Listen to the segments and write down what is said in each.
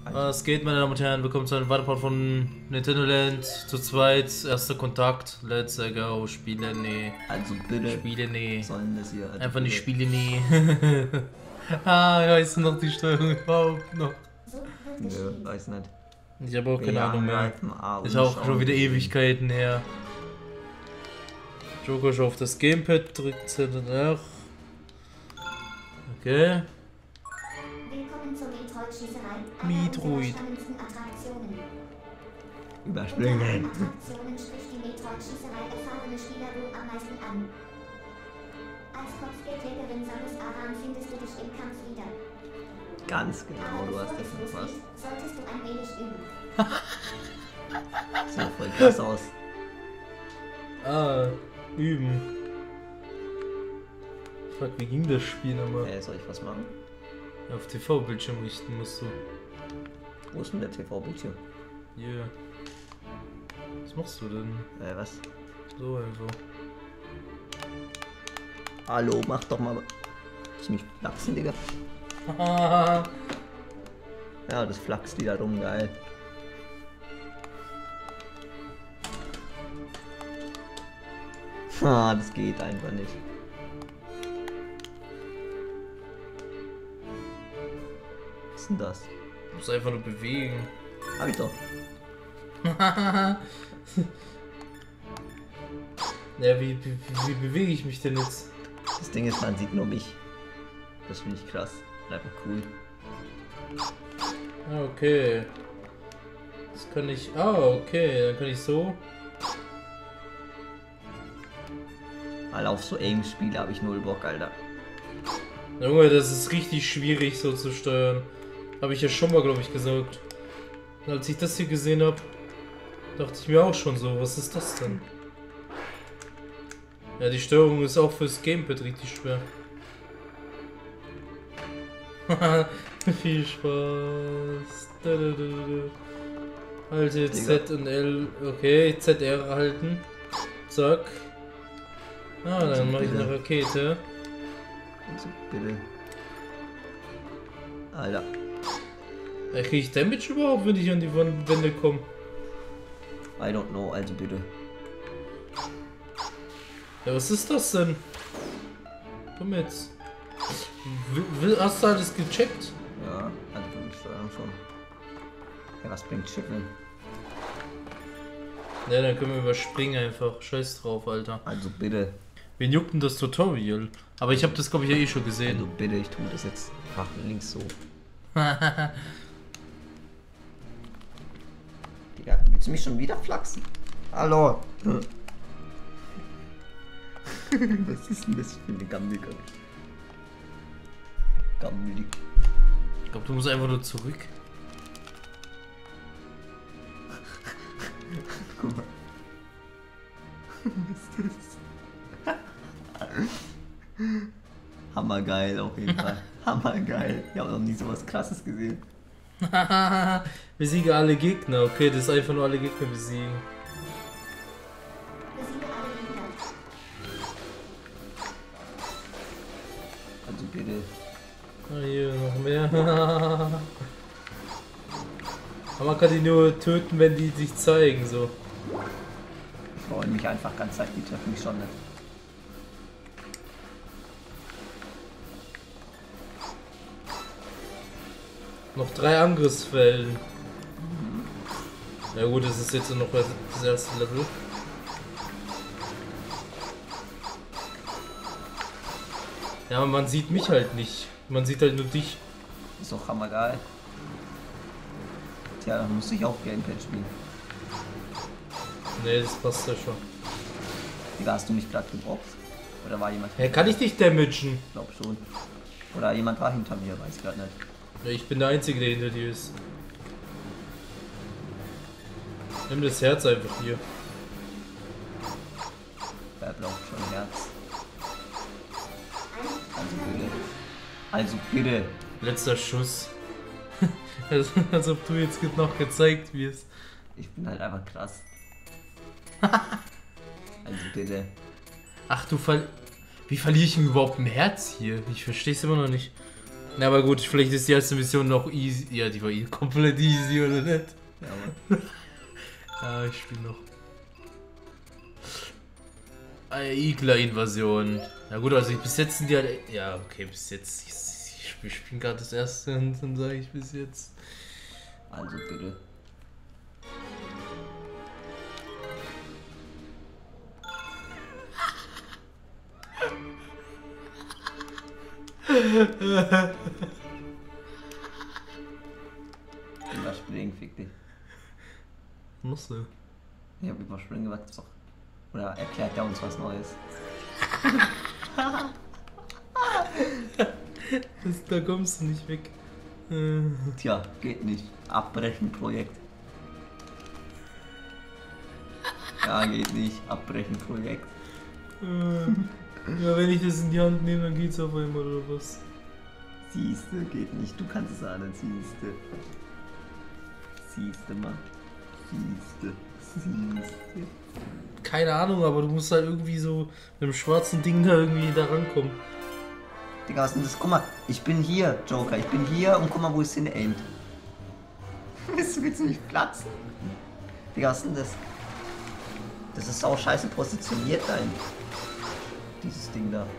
Was geht, meine Damen und Herren? Willkommen zu einem weiteren Part von Nintendo Land. Zu zweit, erster Kontakt. Let's go. Spiele, nee. Also bitte. Spiele, nee. Sollen das hier. Also einfach nicht Spiele, nee. Weißt du noch die Steuerung überhaupt noch? Nö, weiß nicht. Ich habe auch keine Ahnung mehr. Ist auch schon wieder Ewigkeiten her. Joker schon auf das Gamepad, drückt ZNR. Okay. Willkommen zur Metroid-Schießerei. Metroid. Überspringen. Attraktionen spricht die Metroid-Schießerei erfahrene Spieler wohl am meisten an. Als Kopfgeldjägerin Samus Aran findest du dich im Kampf wieder. Ganz genau, du hast das verpasst. Solltest du ein wenig üben. Sieht voll krass aus. Üben. Fuck, wie ging das Spiel nochmal? Soll ich was machen? Ja, auf TV-Bildschirm richten musst du. Wo ist denn der TV-Bildschirm? Yeah. Was machst du denn? Was? So einfach. Hallo, mach doch mal. Ich mich flachsen, Digga. Ja, das flachst die da rum, geil. Das geht einfach nicht. Was ist denn das? Du musst einfach nur bewegen. Hab ich doch. Ja, wie bewege ich mich denn jetzt? Das Ding ist, man sieht nur mich. Das finde ich krass. Einfach cool. Okay. Das kann ich. Okay. Dann kann ich so. Weil auf so Aim-Spiele habe ich null Bock, Alter. Junge, das ist richtig schwierig so zu steuern. Habe ich ja schon mal, glaube ich, gesagt. Und als ich das hier gesehen habe, dachte ich mir auch schon so, was ist das denn? Ja, die Steuerung ist auch fürs Gamepad richtig schwer. Viel Spaß. Halte Z und L. Okay, ZR halten. Zack. Dann mache ich eine Rakete. Also bitte. Alter. Kriege ich Damage überhaupt, wenn ich an die Wände komme? I don't know, also bitte. Ja, was ist das denn? Komm jetzt. Hast du alles gecheckt? Ja, also für mich Steuerung schon. Ja, was bringt Chicken? Ja, dann können wir überspringen einfach. Scheiß drauf, Alter. Also bitte. Wen juckt denn das Tutorial? Aber ich habe das, glaube ich, ja eh schon gesehen. Also bitte, ich tue das jetzt nach links so. Digga, willst du mich schon wieder flachsen? Hallo. Was ist denn das für eine Gammel? Gammel. Ich glaube, du musst einfach nur zurück. Guck mal. Was ist das? Hammergeil auf jeden Fall. Hammergeil. Ich habe noch nie sowas krasses gesehen. Besiege alle Gegner. Okay, das ist einfach nur alle Gegner besiegen. Besiege alle Gegner. Also bitte. Hier noch mehr. Aber man kann die nur töten, wenn die sich zeigen, so. Ich freue mich einfach ganz leicht, die treffen mich schon nicht. Noch 3 Angriffswellen. Ja gut, das ist jetzt noch das erste Level. Ja, aber man sieht mich halt nicht. Man sieht halt nur dich. Ist doch hammergeil. Tja, dann muss ich auch Gamepad spielen. Nee, das passt ja schon. Digga, hast du mich gerade gebrochen? Oder war jemand? Hä, kann ich dich damagen? Ich glaube schon. Oder jemand war hinter mir, weiß gerade nicht. Ja, ich bin der Einzige, der hinter dir ist. Nimm das Herz einfach hier. Wer braucht schon Herz? Also bitte. Also bitte. Letzter Schuss. Als ob du jetzt noch gezeigt wirst. Ich bin halt einfach krass. Also bitte. Ach du Wie verliere ich ihm überhaupt ein Herz hier? Ich verstehe es immer noch nicht. Na, aber gut, vielleicht ist die erste Mission noch easy. Ja, die war komplett easy, oder nicht? Ja, Mann. Ja, ich spiele noch. Igla-Invasion. Na gut, also bis jetzt sind die halt... Ja, okay, bis jetzt... Ich spiele gerade das erste und dann sage ich bis jetzt. Also bitte. Überspringen, fick dich. Musst du. Ich hab überspringen, was doch. Oder erklärt er uns was Neues? Da kommst du nicht weg. Tja, geht nicht. Abbrechen Projekt. Ja, geht nicht. Abbrechen Projekt. Ja, wenn ich das in die Hand nehme, dann geht's auf einmal, oder was? Siehste, geht nicht. Du kannst es ahnen, siehste. Siehste mal. Siehste. Siehste. Keine Ahnung, aber du musst halt irgendwie so mit dem schwarzen Ding da irgendwie da rankommen. Digga, was ist denn das? Guck mal, ich bin hier, Joker. Ich bin hier und guck mal, wo es hin aimt. Willst du nicht platzen? Digga, was ist denn das? Das ist sau scheiße positioniert da. Dieses Ding da.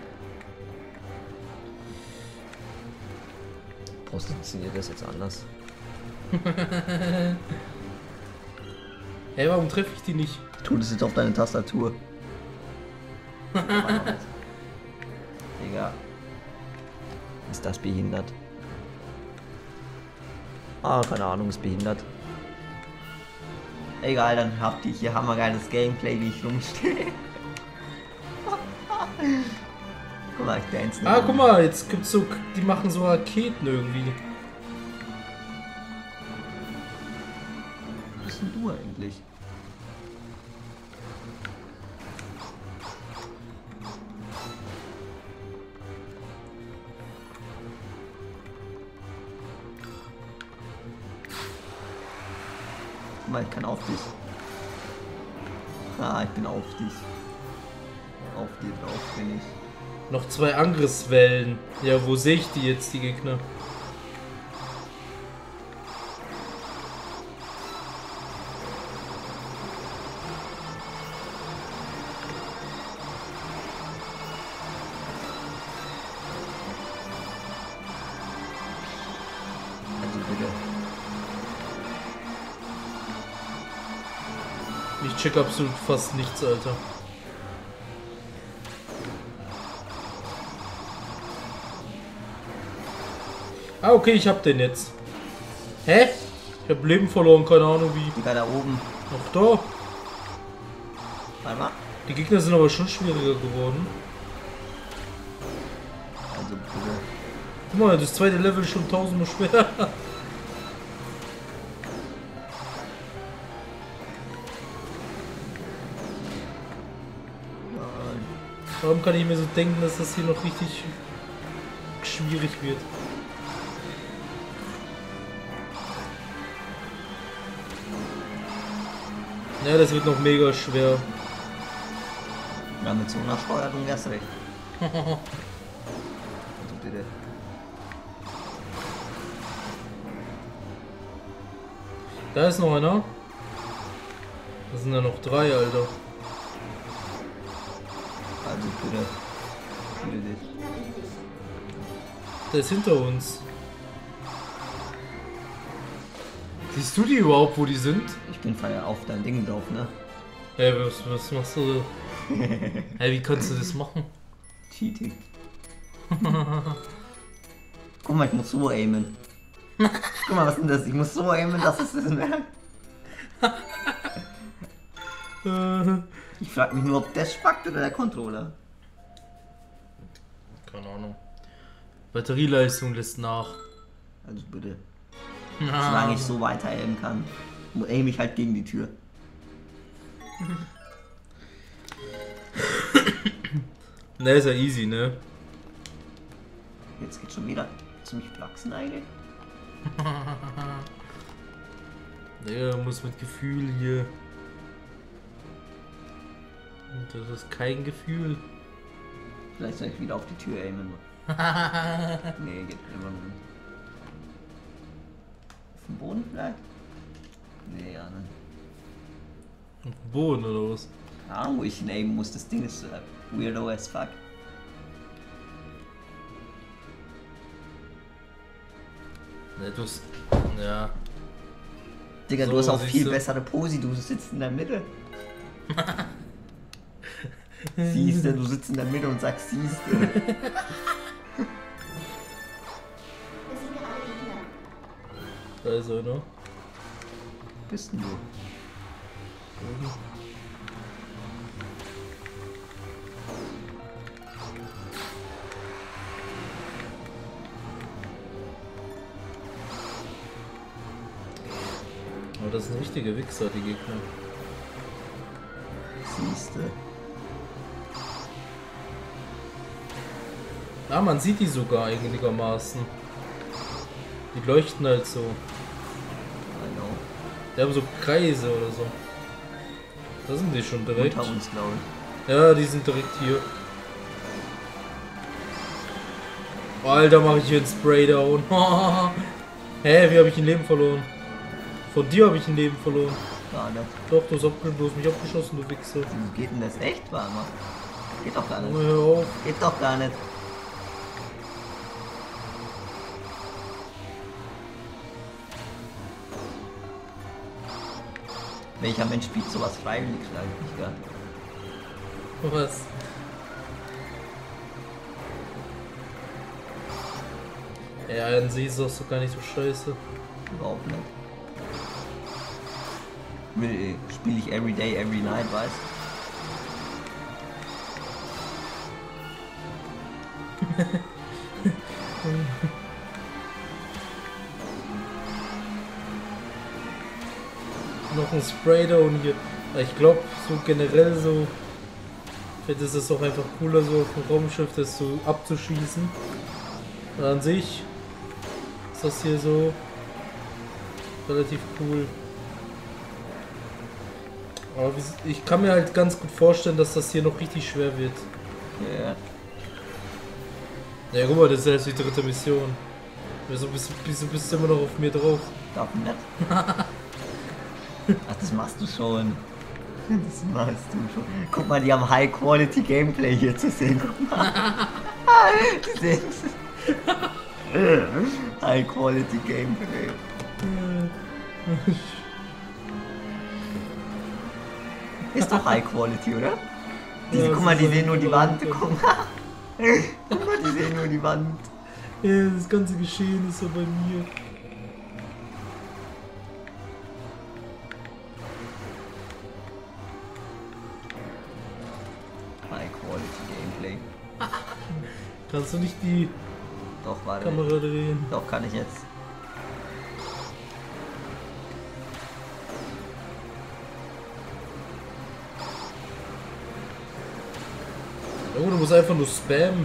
Positioniert das jetzt anders? Hey, warum treffe ich die nicht? Tu das jetzt auf deine Tastatur. Digga. Ist das behindert? Ah, keine Ahnung, ist behindert. Egal, dann habt ihr hier hammergeiles Gameplay, wie ich rumstehe. Guck mal, ich dance. Ah, guck mal, jetzt gibt's so, die machen so Raketen irgendwie. Was bist denn du eigentlich? Guck mal, ich kann auf dich. Ah, ich bin auf dich. Auf dir drauf bin ich. Noch 2 Angriffswellen. Ja, wo sehe ich die jetzt, die Gegner? Also bitte. Ich check absolut fast nichts, Alter. Ah, okay, ich hab den jetzt. Hä? Ich hab Leben verloren, keine Ahnung wie. Digga, da oben. Ach da. Warte mal. Die Gegner sind aber schon schwieriger geworden. Also bitte. Guck mal, das zweite Level ist schon 1000-mal schwer. Nein. Warum kann ich mir so denken, dass das hier noch richtig schwierig wird? Ja, das wird noch mega schwer. Ja, mit so einer Steuerung erst recht. Also bitte. Da ist noch einer. Das sind ja noch 3, Alter. Also bitte. Bitte dich. Der ist hinter uns. Siehst du die überhaupt, wo die sind? Ich bin feier auf dein Ding drauf, ne? Hey, was machst du? Hey, wie kannst du das machen? Cheating. Guck mal, ich muss so aimen. Guck mal, was ist denn das? Ich muss so aimen, dass es das merkt. Ich frag mich nur, ob das spackt oder der Controller. Keine Ahnung. Batterieleistung lässt nach. Also bitte. Solange ich so weiter aimen kann, aim ich halt gegen die Tür. Ne, ist ja easy, ne? Jetzt geht schon wieder ziemlich flachsen eigentlich. Der muss mit Gefühl hier. Und das ist kein Gefühl. Vielleicht soll ich wieder auf die Tür aimen. Nee, geht immer nur. Auf dem Boden vielleicht? Nee, ja, ne. Auf dem Boden oder was? Keine Ahnung, wo ich ihn aimen muss. Das Ding ist weirdo as fuck. Ne, du hast. Ja. Digga, So, du hast auch siehst viel du. bessere Posi. Du sitzt in der Mitte. Siehste, du sitzt in der Mitte und sagst siehste. Besiege alle Gegner. Da ist einer. Bist denn du? Aber das sind richtige Wichser, die Gegner. Siehste. Ah, man sieht die sogar einigermaßen. Die leuchten halt so. I know. Die haben so Kreise oder so. Da sind die schon direkt. Unter uns, glaube ich. Ja, die sind direkt hier. Alter, mache ich hier einen Spraydown. Hä, wie habe ich ein Leben verloren? Von dir habe ich ein Leben verloren. Gar nicht. Doch, du hast mich abgeschossen, du Wichser. Wieso geht denn das echt, Warmer? Geht doch gar nicht. Hör auf. Geht doch gar nicht. Welcher Mensch spielt sowas freiwillig? Frage ich mich gar nicht. Was? Ja, an sich ist das doch gar nicht so scheiße. Überhaupt nicht. Spiele ich every day, every night, weißt Noch ein Spraydown hier. Ich glaube, so generell so. Vielleicht ist es auch einfach cooler, so auf dem Raumschiff das so abzuschießen. Und an sich ist das hier so relativ cool. Aber ich kann mir halt ganz gut vorstellen, dass das hier noch richtig schwer wird. Ja. Ja, guck mal, das ist jetzt die dritte Mission. Wieso bist du immer noch auf mir drauf? Darf ich nicht? Ach, das machst du schon. Das machst du schon. Guck mal, die haben High Quality Gameplay hier zu sehen. Guck mal. Die sehen. High Quality Gameplay. Ist doch High Quality, oder? Diese, Ja, guck mal, die super sehen nur die Wand. Quality. Guck mal. Guck mal, die sehen nur die Wand. Ja, das ganze Geschehen ist so bei mir. High Quality Gameplay. Kannst du nicht die Doch, warte. Kamera drehen? Doch, kann ich jetzt. Oh, du musst einfach nur spammen.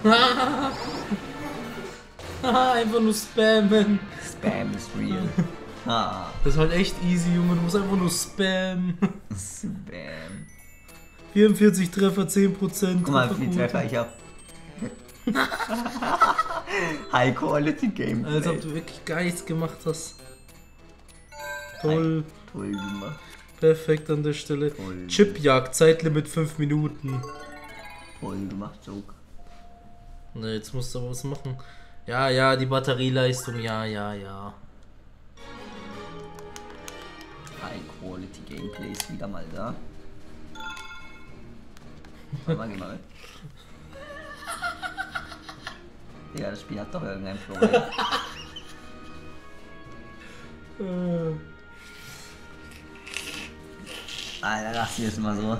Einfach nur spammen. Spam is real. Ah, Das ist halt echt easy, Junge. Du musst einfach nur spammen. Spam. 44 Treffer, 10%. Guck mal, wie viele Trefferquote. Treffer ich hab. High Quality Gameplay. Als ob du wirklich gar nichts gemacht hast. Toll. Toll gemacht. Perfekt an der Stelle. Toll. Chipjagd, Zeitlimit 5 Minuten. Toll gemacht, Joke. Ne, jetzt musst du aber was machen. Ja, ja, die Batterieleistung, ja. High Quality Gameplay ist wieder mal da. Warte mal, geh mal weg. Ja, das Spiel hat doch irgendein Problem. Alter, das hier ist mal so.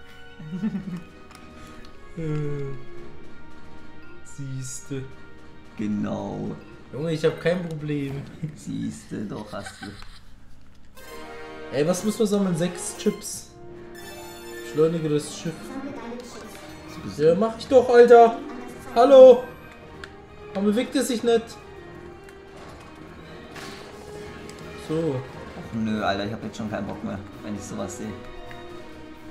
Siehste. Genau. Junge, ich habe kein Problem. Siehste, doch hast du. Ey, was müssen wir sammeln? 6 Chips. Beschleunige das Schiff. Sammle deine Chips. Ja, mach ich doch, Alter. Hallo. Warum bewegt er sich nicht? So. Ach, nö, Alter, ich hab jetzt schon keinen Bock mehr, wenn ich sowas sehe.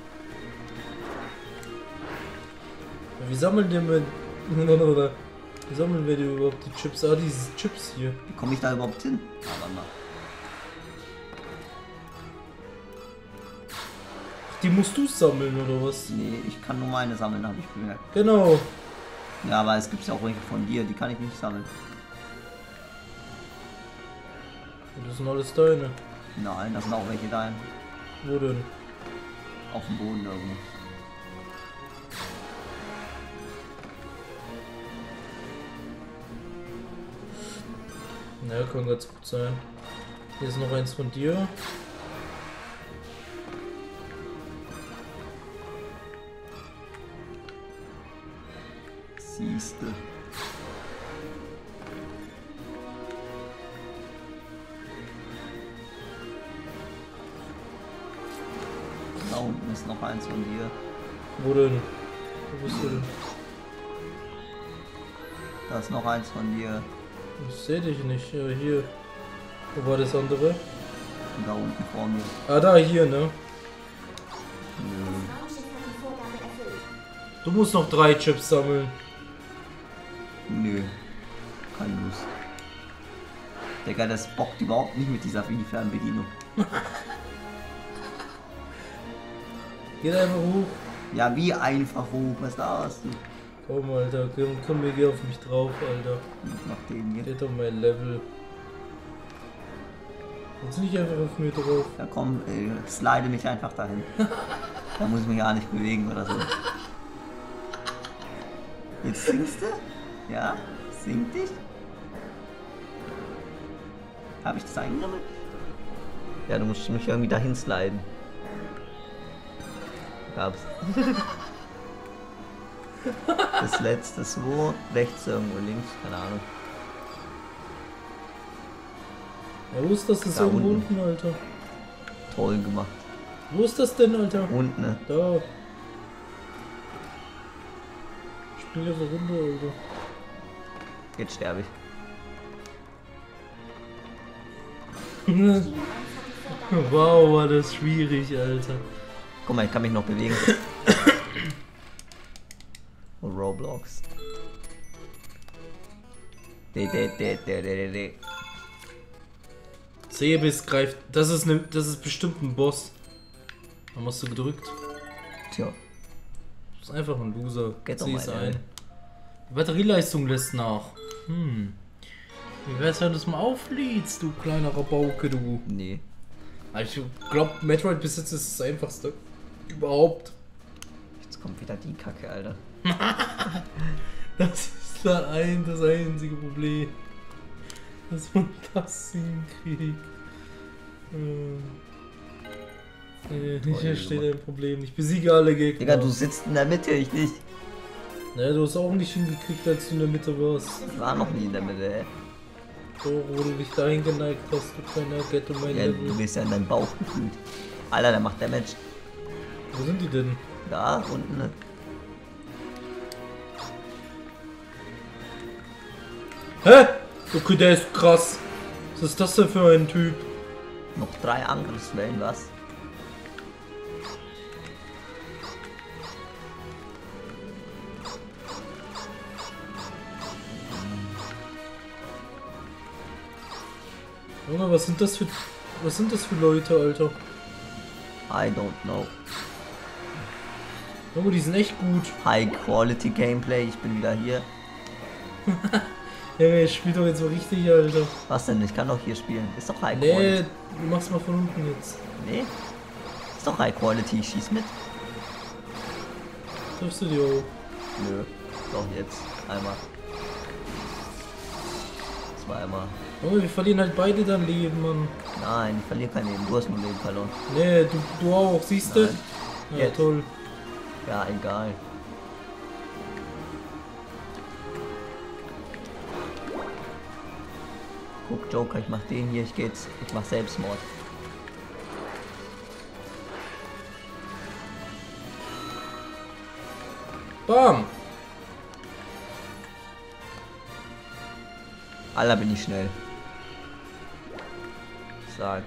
Wie sammeln wir mit... Wie sammeln wir die überhaupt, die Chips? Ah, diese Chips hier. Wie komme ich da überhaupt hin? Aber mal. Die musst du sammeln, oder was? Nee, ich kann nur meine sammeln, habe ich bemerkt. Genau. Ja, aber es gibt ja auch welche von dir, die kann ich nicht sammeln. Das sind alles deine. Nein, das sind auch welche da. Wo denn? Auf dem Boden irgendwo. Naja, kann ganz gut sein. Hier ist noch eins von dir. Siehste. Da unten ist noch eins von dir. Wo denn? Wo bist du denn? Da ist noch eins von dir. Ich sehe dich nicht. Ja, hier. Wo war das andere? Und da unten vor mir. Ah, da, hier, ne? Nö. Das Raumschiff hat die Vorgabe erfüllt. Du musst noch 3 Chips sammeln. Nö. Keine Lust. Digga, das bockt überhaupt nicht mit dieser Fernbedienung. Geht einfach hoch. Ja, wie einfach hoch. Was da hast du? Komm, Alter. Komm, geh auf mich drauf, Alter. Ich mach den hier. Geht doch mein Level. Jetzt nicht einfach auf mir drauf. Ja komm, slide mich einfach dahin. Da muss ich mich gar nicht bewegen oder so. Jetzt singst du? Ja? Sing dich? Habe ich das eingesammelt? Ja, du musst mich irgendwie dahin sliden. Gab's. Das letzte ist wo? Rechts irgendwo, links, keine Ahnung. Ja, wo ist das? Das ist Da irgendwo unten. unten, Alter. Toll gemacht. Wo ist das denn, Alter? Unten, ne? Da. Spiel einfach runter, Alter. Jetzt sterbe ich. Spieler 1 hat die Vorgabe Wow, war das schwierig, Alter. Guck mal, ich kann mich noch bewegen. Oh, Roblox. De. Cebis greift. Das ist bestimmt ein Boss. Dann hast du gedrückt. Tja, Das ist einfach ein Loser. Geht doch Zieh mal, es ey. ein. Die Batterieleistung lässt nach. Wie wär's, wenn du es mal auflädst, du kleiner Rabauke, du? nee. Ich glaub, Metroid bis jetzt ist das einfachste. Überhaupt. Jetzt kommt wieder die Kacke, Alter. Das ist das einzige Problem. Dass man das hinkriegt. Ich verstehe dein Problem. Ich besiege alle Gegner. Digga, du sitzt in der Mitte, ich nicht. Naja, du hast auch nicht hingekriegt, als du in der Mitte warst. Ich war noch nie in der Mitte, ey. So, wo du dich dahin geneigt hast, du kleiner Ghetto, mein Ja, Level. du bist ja in deinem Bauch gefühlt. Alter, der macht Damage. Wo sind die denn? Da, unten. Ne? Hä? Okay, der ist krass. Was ist das denn für ein Typ? Noch 3 Angriffswellen, was? Junge, was sind das für Leute, Alter? I don't know. Junge, die sind echt gut. High Quality Gameplay, ich bin wieder hier. Junge, ich spiel doch jetzt so richtig, Alter. Was denn? Ich kann doch hier spielen. Ist doch High Quality. Nee, du machst mal von unten jetzt. Nee? Ist doch High Quality, ich schieß mit. Triffst du die auch? Nö. Doch jetzt. Einmal. Zweimal. Junge, wir verlieren halt beide dein Leben, Mann. Nein, ich verliere kein Leben. Du hast nur Leben verloren. Nee, du auch, siehst du? Nein. Ja, Jetzt. toll. Ja, egal. Guck, Joker, ich mach den hier, ich mach Selbstmord. Bam! Alter, bin ich schnell. Sag.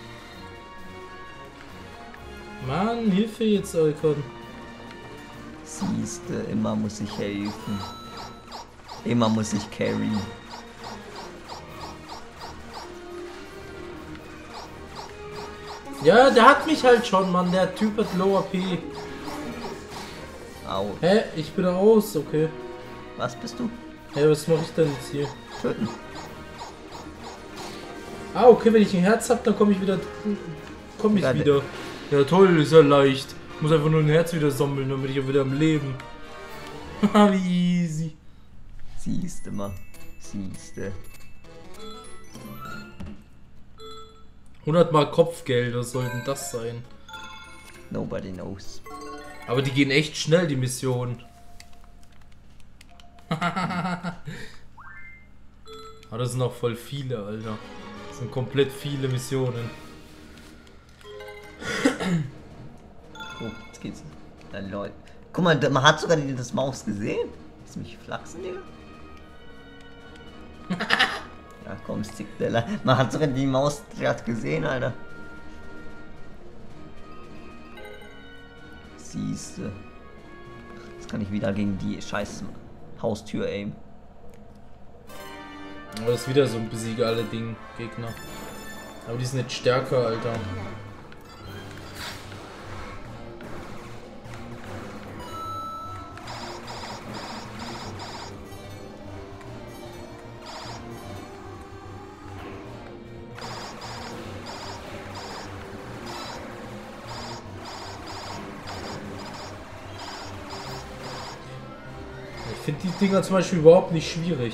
Mann, Hilfe jetzt, Alkon. Siehste, immer muss ich helfen. Immer muss ich carryen. Ja, der hat mich halt schon, Mann. Der Typ hat Low AP. Au. Hä? Ich bin raus, okay. Was bist du? Hä, was mache ich denn jetzt hier? Töten. Ah, okay, wenn ich ein Herz habe, dann komme ich wieder. Wieder. Ja, toll, ist ja leicht. Muss einfach nur ein Herz wieder sammeln, dann bin ich auch wieder am Leben. Haha, wie easy. Siehste mal. Siehste. 100 Mal Kopfgeld, was soll denn das sein? Nobody knows. Aber die gehen echt schnell, die Missionen. Aber das sind auch voll viele, Alter. Das sind komplett viele Missionen. Oh, jetzt geht's. Na, Leute. Guck mal, man hat sogar das Maus gesehen. Lass mich flachsen, Digga. Ja, komm, Stickdeller. Man hat sogar die Maus gerade gesehen, Alter. Siehste. Jetzt kann ich wieder gegen die scheiß Haustür aimen. Aber das ist wieder so ein besiege alle Ding Gegner. Aber die sind nicht stärker, Alter. Ich finde die Dinger zum Beispiel überhaupt nicht schwierig.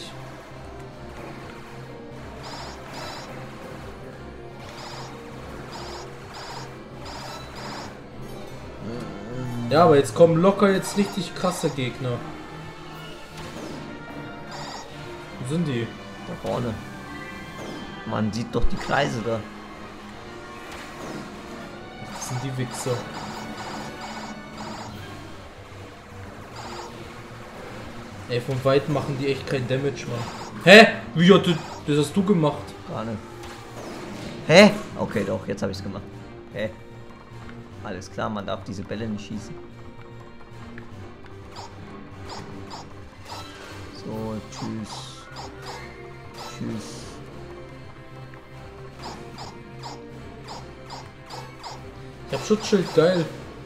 Ja, aber jetzt kommen locker jetzt richtig krasse Gegner. Wo sind die? Da vorne. Man sieht doch die Kreise da. Das sind die Wichser. Ey, von weit machen die echt kein Damage, Mann. Hä? Wie hat das hast du gemacht? Gar nicht. Hä? Okay, doch, jetzt habe ich es gemacht. Hä? Alles klar, man darf diese Bälle nicht schießen. So, tschüss. Tschüss. Ich hab Schutzschild, geil.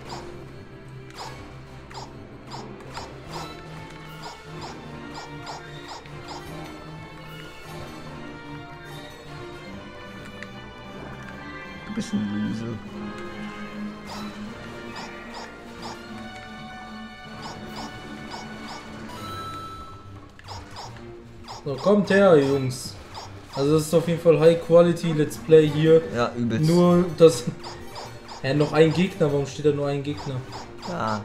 Du bist ein Loser. So, kommt her, Jungs. Also das ist auf jeden Fall High Quality Let's Play hier. Ja, übelst. Nur das... noch ein Gegner, warum steht da nur ein Gegner? Ja,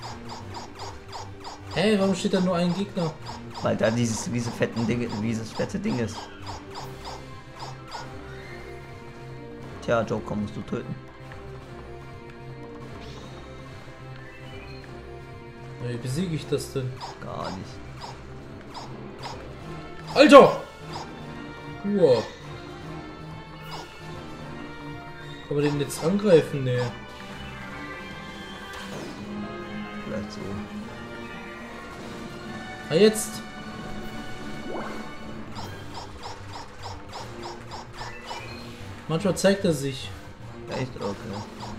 Hey, warum steht da nur ein Gegner? weil da dieses fette Ding ist. Tja, Joker musst du töten. Wie besiege ich das denn? Gar nicht. Alter! Wow. Kann man den jetzt angreifen? Nee. Vielleicht so. Ah, jetzt! Manchmal zeigt er sich. Echt? Okay.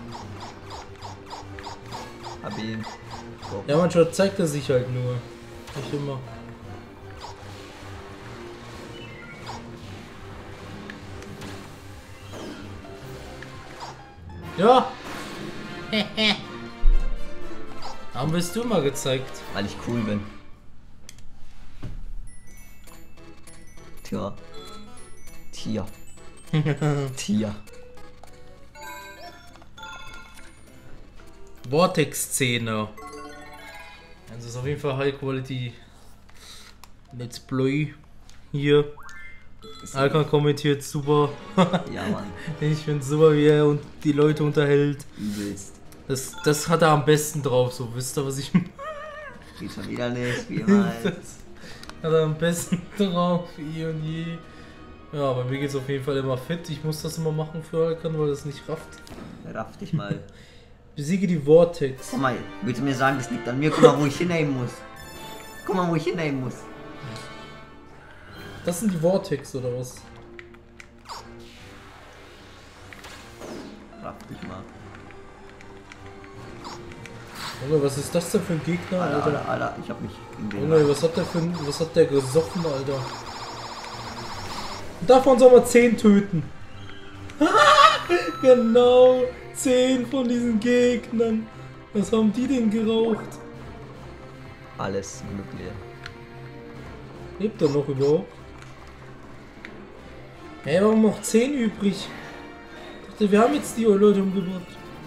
Hab ihn. So. Ja, manchmal zeigt er sich halt nur. Nicht immer. Ja! Warum bist du mal gezeigt? Weil ich cool bin. Tja. Tier. Tier. Vortex-Szene. Also ist auf jeden Fall High Quality Let's Play hier. Alkan kommentiert super. Ja, Mann. Ich finde super, wie er und die Leute unterhält. Übelst. Das hat er am besten drauf, so wisst ihr, was ich meine? Geht schon wieder nicht, wie immer. Das hat er am besten drauf, eh und je. Ja, bei mir geht es auf jeden Fall immer fit. Ich muss das immer machen für Alkan, weil das nicht rafft. Raff dich mal. Besiege die Vortex. Guck mal, willst du mir sagen, das liegt an mir? Guck mal, wo ich hinnehmen muss. Guck mal, wo ich hinnehmen muss. Das sind die Vortex oder was? Frag dich mal. Junge, was ist das denn für ein Gegner, Alter? Alter, ich hab mich in den... Junge, was hat der gesoffen, Alter? Und davon soll man 10 töten. Genau, 10 von diesen Gegnern. Was haben die denn geraucht? Alles Mögliche. Lebt er noch überhaupt? Hey, warum noch 10 übrig? Ich dachte, wir haben jetzt die Leute umgebracht.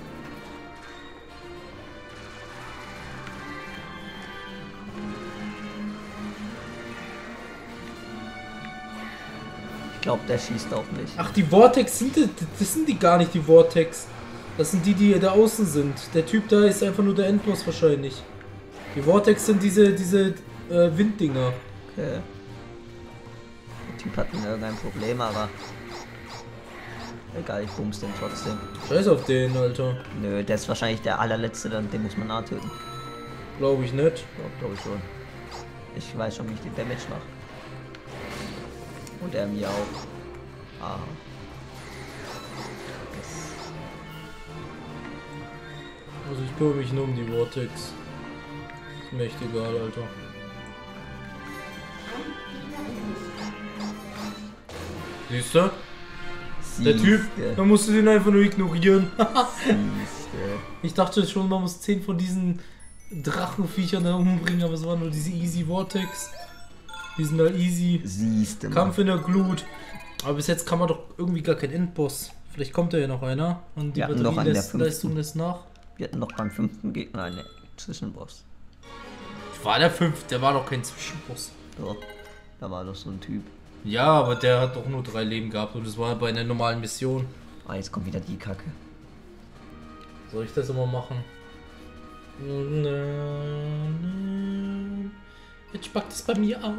Ich glaube, der schießt auch nicht. Ach, die Vortex das sind die gar nicht, die Vortex. Das sind die, die da außen sind. Der Typ da ist einfach nur der Endboss wahrscheinlich. Die Vortex sind diese Winddinger. Okay. Der Typ hat irgendein Problem, aber... Egal, ich bum's den trotzdem. Scheiß auf den, Alter. Nö, der ist wahrscheinlich der allerletzte, den muss man nachtöten. Glaube ich nicht. Glaube ich schon. Ich weiß schon, wie ich den Damage mache. Und er mir auch. Ah. Also ich kümmere mich nur um die Vortex. Ist mir echt egal, Alter. Siehst du? Der Typ, man musste den einfach nur ignorieren. Ich dachte schon, man muss 10 von diesen Drachenviechern da umbringen, aber es waren nur diese Easy Vortex. Die sind halt easy. Siehste, Kampf in der Glut. Aber bis jetzt kann man doch irgendwie gar keinen Endboss. Vielleicht kommt da ja noch einer und die Batterieleistung lässt nach. Wir hatten noch beim 5. Gegner einen Zwischenboss. War der 5. Der war doch kein Zwischenboss. Doch, da war doch so ein Typ. Ja, aber der hat doch nur 3 Leben gehabt und das war bei einer normalen Mission. Ah, jetzt kommt wieder die Kacke. Soll ich das immer machen? Jetzt spackt es bei mir auch.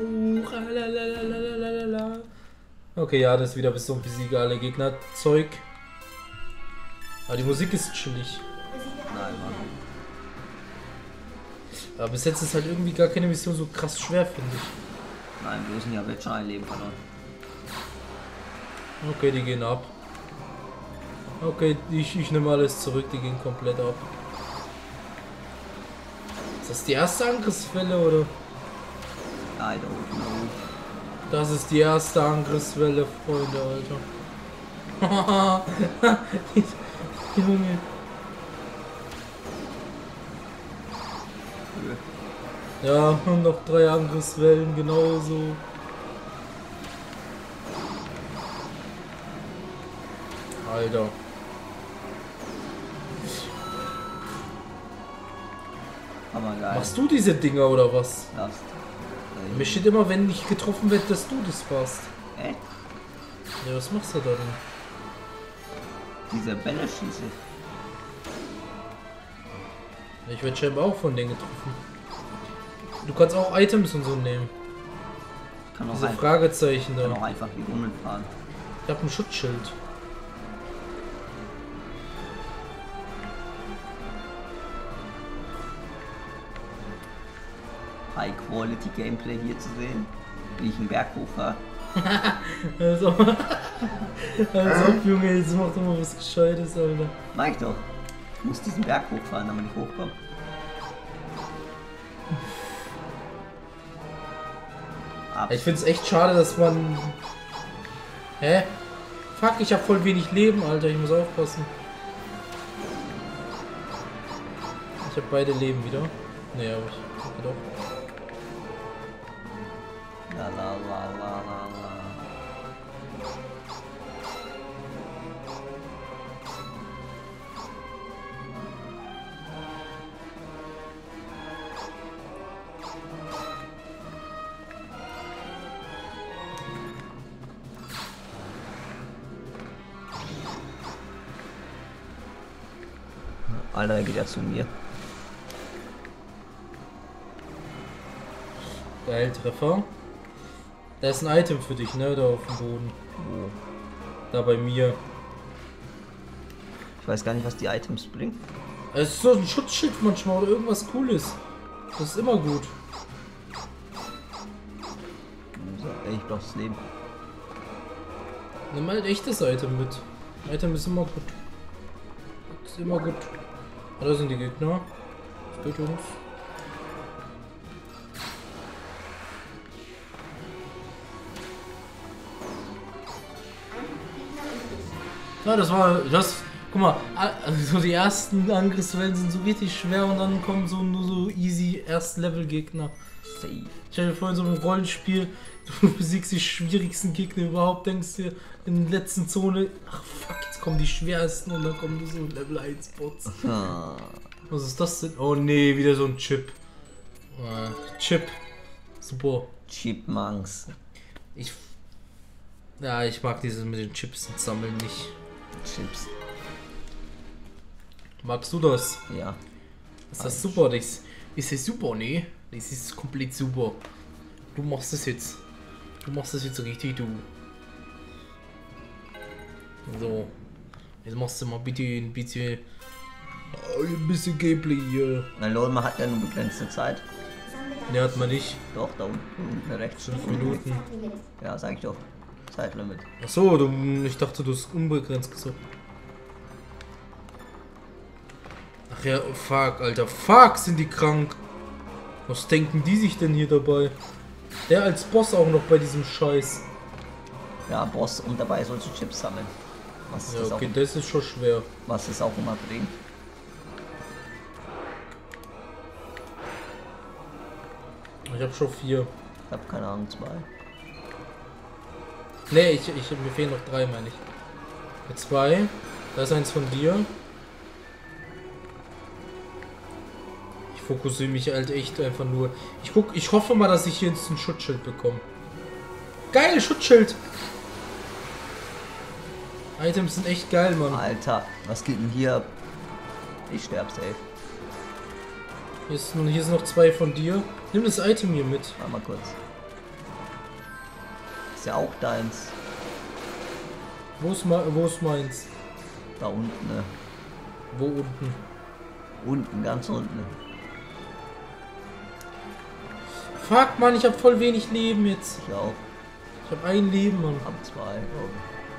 Okay, ja, das ist wieder bis so ein Besieger alle Gegner Zeug. Aber die Musik ist chillig. Nein, Mann. Aber bis jetzt ist halt irgendwie gar keine Mission so krass schwer, finde ich. Nein, wir müssen ja jetzt schon ein Leben verloren. Okay, die gehen ab. Okay, ich nehme alles zurück, die gehen komplett ab. Ist das die erste Angriffswelle oder? I don't know. Das ist die erste Angriffswelle, Freunde, Alter. Junge. Ja, und noch 3 Angriffswellen, genauso. Alter. Aber geil. Machst du diese Dinger oder was? Last. Mir steht immer, wenn ich getroffen werde, dass du das warst. Echt? Ja, was machst du da denn? Diese Bälle schieße. Ich werde scheinbar auch von denen getroffen. Du kannst auch Items und so nehmen. Ich kann auch Diese einfach, Fragezeichen da. kann auch einfach die Runden fahren. Ich hab ein Schutzschild. High Quality Gameplay hier zu sehen. Wie ich einen Berg hochfahre. Also ob, Junge, jetzt mach doch mal was Gescheites, Alter. Mach ich doch. Ich muss diesen Berg hochfahren, damit ich hochkomme. Ich find's echt schade, dass man... Hä? Fuck, ich hab voll wenig Leben, Alter. Ich muss aufpassen. Ich hab beide Leben wieder. Nee, aber ich... Okay, doch. La la la la la la. Alter, der geht ja zu mir. Geil, Treffer. Da ist ein Item für dich, ne? Da auf dem Boden. Oh. Da bei mir. Ich weiß gar nicht, was die Items bringen. Es ist so ein Schutzschild manchmal oder irgendwas Cooles. Das ist immer gut. So, ey, ich brauch das Leben. Nimm halt echtes Item mit. Item ist immer gut. Ist immer gut. Ah, da sind die Gegner. Das geht uns. Ja, das war das. Guck mal, also die ersten Angriffswellen sind so richtig schwer und dann kommen so nur so easy Erst-Level-Gegner. Safe. Ich hatte vorhin so ein Rollenspiel, du besiegst die schwierigsten Gegner überhaupt, denkst dir in der letzten Zone, ach fuck, jetzt kommen die schwersten und dann kommen nur so Level 1 Bots. Was ist das denn? Oh nee, wieder so ein Chip. Chip. Super. Chipmunks. Ich mag dieses mit den Chips und Sammeln nicht. Chips. Magst du das? Ja. Ist das super? Das ist super, ne? Das ist komplett super. Du machst das jetzt. Du machst das jetzt richtig, du. So. Jetzt machst du mal bitte ein bisschen Gameplay hier. Na lol, man hat ja nur begrenzte Zeit. Ne, hat man nicht. Doch, da unten rechts. 5 Minuten. Ja, sag ich doch. Zeitlimit. Achso, ich dachte, du hast unbegrenzt gesagt. Ach ja, fuck, Alter. Fuck, sind die krank. Was denken die sich denn hier dabei? Der als Boss auch noch bei diesem Scheiß. Ja, Boss und dabei sollst du Chips sammeln. Was Ja, das okay, auch, das ist schon schwer. was es auch immer bringt. Ich hab schon 4. Ich hab keine Ahnung, 2. Ne, mir fehlen noch 3, meine ich. 2. Da ist eins von dir. Ich fokussiere mich halt echt einfach nur. Ich hoffe mal, dass ich hier jetzt ein Schutzschild bekomme. Geil, Schutzschild! Items sind echt geil, Mann. Alter, was geht denn hier? Ich sterb safe. Hier sind noch 2 von dir. Nimm das Item hier mit. Warte mal kurz. Ist ja auch deins. Wo ist meins? Da unten, ne? Wo unten? Unten, ganz unten. Fuck, Mann, ich hab voll wenig Leben jetzt. Ich auch. Ich hab ein Leben, Mann. Hab 2, glaube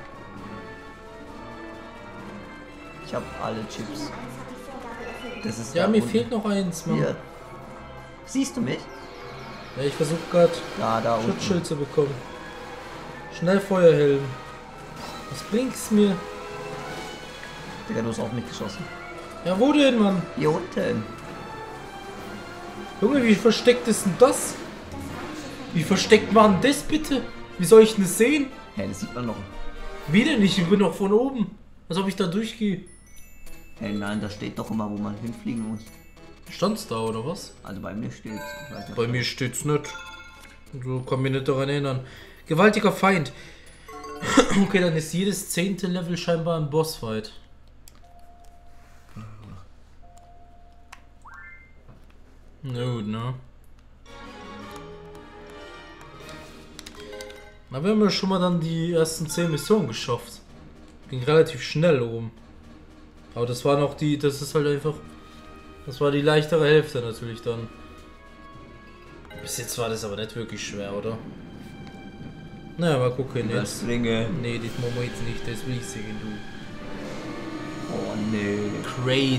ich. Ich hab alle Chips. Das ist Ja, da mir unten. fehlt noch eins, Mann. Hier. Siehst du mich? Ja, ich versuche gerade Da unten. Schutzschild zu bekommen. Schnell Feuerhelm. Was bringt's mir? Digga, du hast auf mich geschossen. Ja, wo denn, Mann? Hier unten. Junge, wie versteckt ist denn das? Wie versteckt war denn das bitte? Wie soll ich denn das sehen? Hä, das sieht man noch. Wie denn nicht? Ich bin doch von oben. Als ob ich da durchgehe. Hey, nein, da steht doch immer, wo man hinfliegen muss. Stand's da oder was? Also bei mir steht's. Ich weiß nicht. Bei mir steht's nicht. So kann mich nicht daran erinnern. Gewaltiger Feind. Okay, dann ist jedes 10. Level scheinbar ein Bossfight. Na gut, ne? Na, wir haben ja schon mal dann die ersten 10 Missionen geschafft. Ging relativ schnell oben. Aber das war noch das ist halt einfach, das war die leichtere Hälfte natürlich dann. Bis jetzt war das aber nicht wirklich schwer, oder? Naja, mal gucken jetzt. Ringe. Nee, das machen wir jetzt nicht, das will ich sehen, du. Oh nee. Great.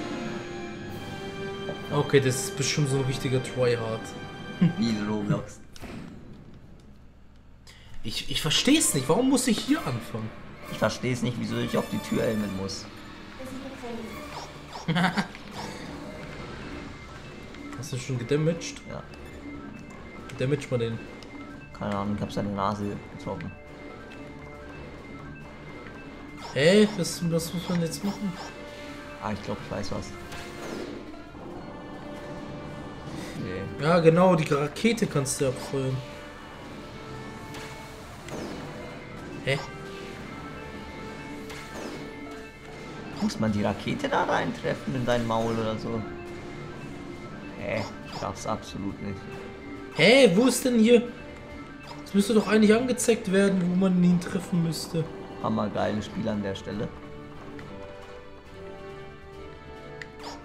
Okay, das ist bestimmt so ein richtiger Tryhard. Wie in Roblox. Ich verstehe es nicht, warum muss ich hier anfangen? Ich verstehe es nicht, wieso ich auf die Tür aimen muss. Hast du schon gedamaged? Ja. Damage mal den. Keine Ahnung, ich hab seine Nase getroffen. Hä? Was muss man jetzt machen? Ah, ich glaube, ich weiß was. Nee. Ja, genau, die Rakete kannst du abfeuern. Hä? Muss man die Rakete da reintreffen in dein Maul oder so? Hä? Ich raff's absolut nicht. Hä? Wo ist denn hier? Es müsste doch eigentlich angezeigt werden, wo man ihn treffen müsste. Hammergeiles Spiel an der Stelle.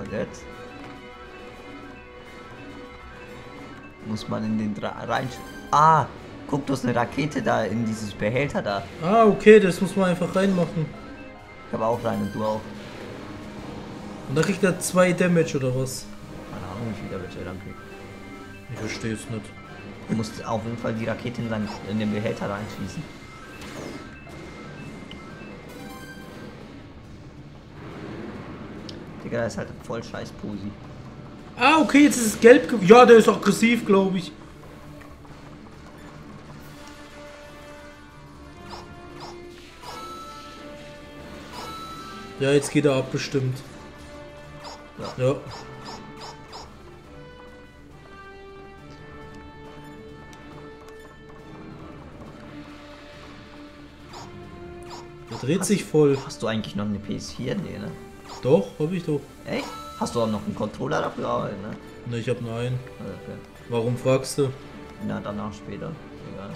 Jetzt. Muss man in den rein... Ah, guck, du hast eine Rakete da in dieses Behälter da. Ah, okay, das muss man einfach reinmachen. Ich habe auch rein und du auch. Und dann kriegt er 2 Damage oder was? Keine Ahnung, wie viel Damage er dann kriegt. Ich verstehe es nicht. Du musst auf jeden Fall die Rakete in den Behälter reinschießen. Digga, der ist halt voll scheiß Posi. Ah, okay, jetzt ist es gelb. Ja, der ist aggressiv, glaube ich. Ja, jetzt geht er ab, bestimmt. Ja. Der dreht sich voll. Hast du eigentlich noch eine PS4? Nee, ne? Doch, hab ich doch. Echt? Hast du auch noch einen Controller dafür? Ne? Ne, ich hab nur einen. Okay. Warum fragst du? Na, danach später. Egal.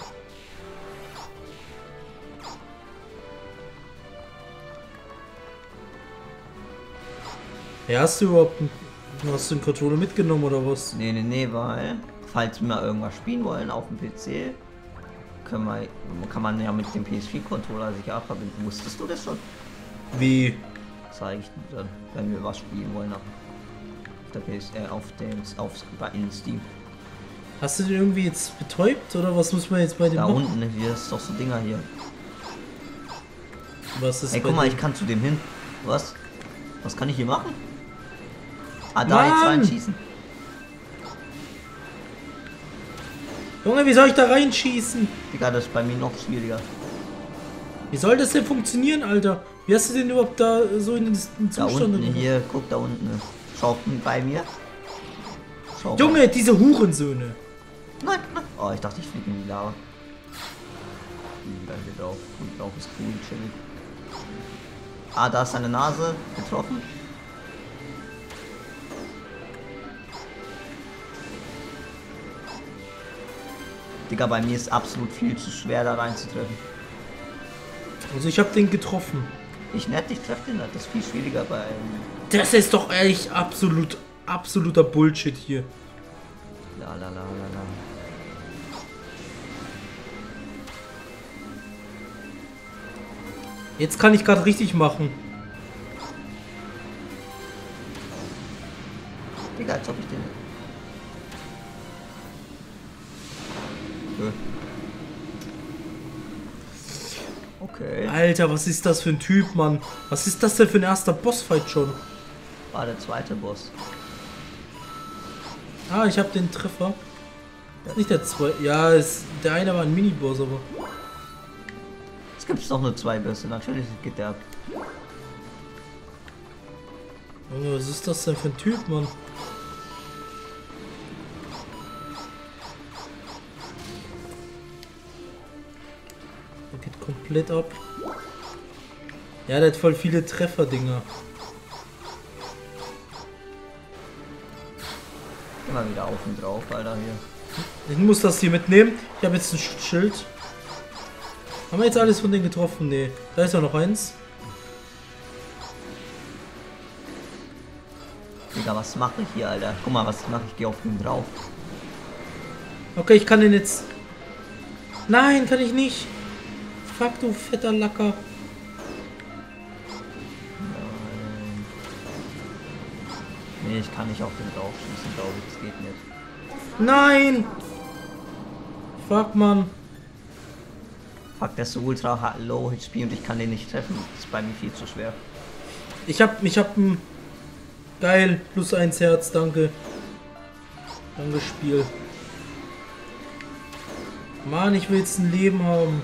Ja, hast du überhaupt einen Controller mitgenommen oder was? Nee, weil falls wir mal irgendwas spielen wollen auf dem PC, kann man ja mit dem PS4-Controller sich auch verbinden. Wusstest du das schon? Wie? Zeige ich dir dann, wenn wir was spielen wollen auf der PS, in Steam. Hast du den irgendwie jetzt betäubt oder was muss man jetzt bei dem Da machen? unten, hier ist doch so Dinger hier. Was ist Ey, bei guck mal, dem? ich kann zu dem hin. Was? Was kann ich hier machen? Ah, da Mann! jetzt reinschießen. Junge, wie soll ich da reinschießen? Digga, das ist bei mir noch schwieriger. Wie soll das denn funktionieren, Alter? Wie hast du denn überhaupt da so in den Da Zustand? unten, hier, guck da unten. Schau bei mir. Schau Junge, diese Hurensöhne. Nein, nein. Oh, ich dachte, ich fliege in die Lava. Da geht drauf. Und drauf ist cool, chillig. Ah, da ist seine Nase getroffen. Digga, bei mir ist absolut viel zu schwer da reinzutreffen. Also ich hab den getroffen. Ich treffe den nicht. Das ist viel schwieriger bei... Das ist doch echt absoluter Bullshit hier. La. Jetzt kann ich gerade richtig machen. Digga, als ob ich den... Okay. Alter, was ist das für ein Typ, Mann? Was ist das denn für ein erster Bossfight schon? War der zweite Boss. Ah, ich habe den Treffer. Ist nicht der zweite. Ja, der eine war ein Miniboss, aber. Es gibt doch nur 2 Bösse. Natürlich geht der ab. Junge, was ist das denn für ein Typ, Mann? Der geht komplett ab. Ja, der hat voll viele Treffer-Dinger. Immer wieder auf und drauf, Alter, hier. Ich muss das hier mitnehmen. Ich habe jetzt ein Schild. Haben wir jetzt alles von denen getroffen? Nee. Da ist ja noch eins. Digga, was mache ich hier, Alter? Guck mal, was ich mache. Ich gehe auf ihn drauf. Okay, ich kann den jetzt... Nein, kann ich nicht. Fuck, du fetter Lacker. Nee, ich kann nicht auf den drauf schießen, glaube ich. Das geht nicht. Nein! Fuck, Mann. Fuck, der ist so ultra low HP und ich kann den nicht treffen. Das ist bei mir viel zu schwer. Ich hab ein... Geil, +1 Herz, danke. Danke, Spiel. Mann, ich will jetzt ein Leben haben.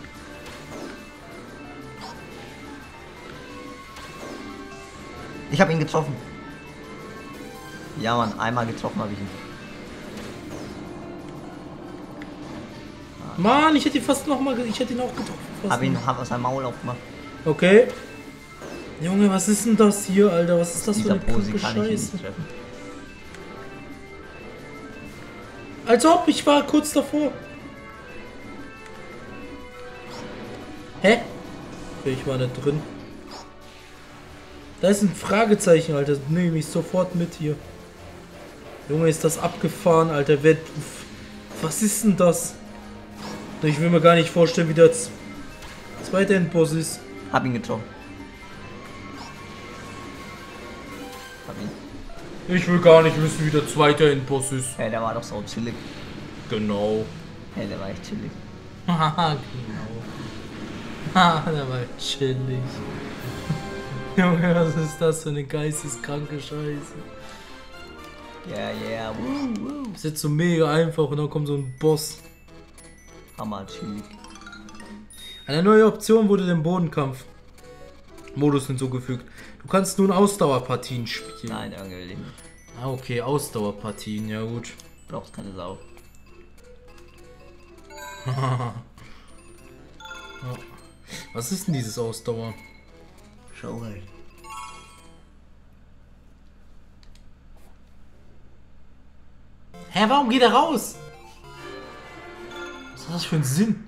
Ich habe ihn getroffen. Ja, Mann, einmal getroffen habe ich ihn. Mann, ich hätte ihn fast nochmal... Ich hätte ihn auch getroffen. Hab aus seinem Maul aufgemacht. Okay. Junge, was ist denn das hier, Alter? Was ist das für Dieser eine Pose kranke kann ich ihn Scheiße? nicht treffen. Als ob, ich war kurz davor. Hä? Okay, ich war nicht drin. Da ist ein Fragezeichen, Alter. Nehme ich sofort mit hier. Junge, ist das abgefahren, Alter. Was ist denn das? Ich will mir gar nicht vorstellen, wie der zweite Endboss ist. Hab ihn getroffen. Hab ihn. Ich will gar nicht wissen, wie der zweite Endboss ist. Hey, der war doch so chillig. Genau. Hey, der war echt chillig. Haha, genau. Haha, der war chillig. Junge, was ist das für eine geisteskranke Scheiße? Yeah, woo, woo. Das ist jetzt so mega einfach und dann kommt so ein Boss. Hammer chillig. Eine neue Option wurde dem Bodenkampf-Modus hinzugefügt. Du kannst nun Ausdauerpartien spielen. Nein, irgendwie nicht. Ah, okay, Ausdauerpartien, ja gut. Brauchst keine Sau. Ja. Was ist denn dieses Ausdauer? Schau halt. Hä, warum geht er raus? Was hat das für einen Sinn?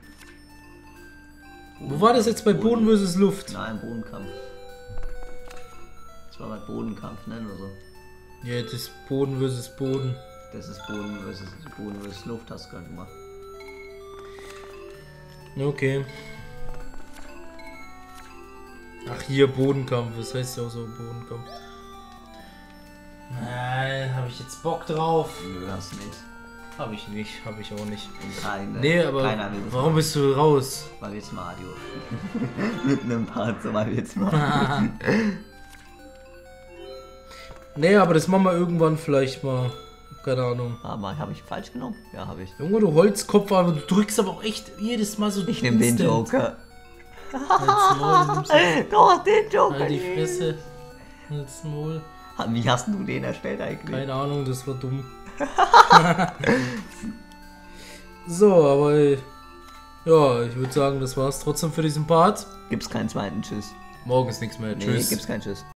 Wo war das jetzt bei Boden vs. Luft? Nein, Bodenkampf. Das war bei Bodenkampf, ne? Oder so. Ja, das ist Boden vs. Boden. Das ist Boden versus Luft, hast du gerade gemacht. Okay. Ach, hier Bodenkampf. Das heißt ja auch so Bodenkampf. Nein, habe ich jetzt Bock drauf? Nö, hast du nicht. Habe ich nicht, habe ich auch nicht. Keine, Nee, aber keiner will das warum machen. bist du raus? Weil wir jetzt Mario. Mit einem Part, so weil wir jetzt Mario. Nee, aber das machen wir irgendwann vielleicht mal. Keine Ahnung. Aber habe ich falsch genommen? Ja, habe ich. Junge, du Holzkopf, aber du drückst aber auch echt jedes Mal so. Ich nehme den instant. Joker. Halt's Maul, du nimmst Doch, den Joker. halt die Fresse. Halt's Maul. Wie hast du den erstellt eigentlich? Keine Ahnung, das war dumm. So, aber ja, ich würde sagen, das war's trotzdem für diesen Part. Gibt's keinen zweiten Tschüss. Morgen ist nichts mehr. Nee, Tschüss. gibt's keinen Tschüss.